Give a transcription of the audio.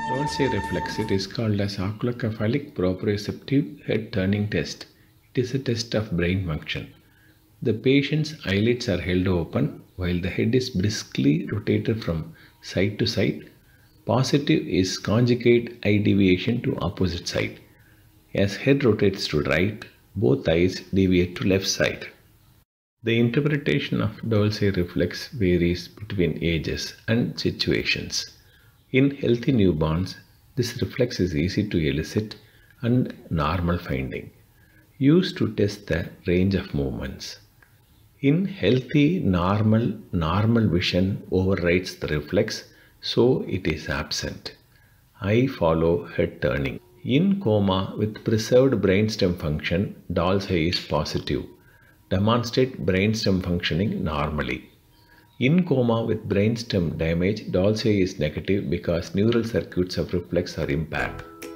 Dorsey reflex, it is called as oculocephalic proprioceptive head turning test. It is a test of brain function. The patient's eyelids are held open while the head is briskly rotated from side to side. Positive is conjugate eye deviation to opposite side. As head rotates to right, both eyes deviate to left side. The interpretation of Dorsey reflex varies between ages and situations. In healthy newborns, this reflex is easy to elicit and normal finding, used to test the range of movements. In healthy normal vision overrides the reflex, so it is absent. Eye follow head turning. In coma with preserved brainstem function, doll's eye is positive. Demonstrate brainstem functioning normally. In coma with brainstem damage, doll's eye is negative because neural circuits of reflex are impaired.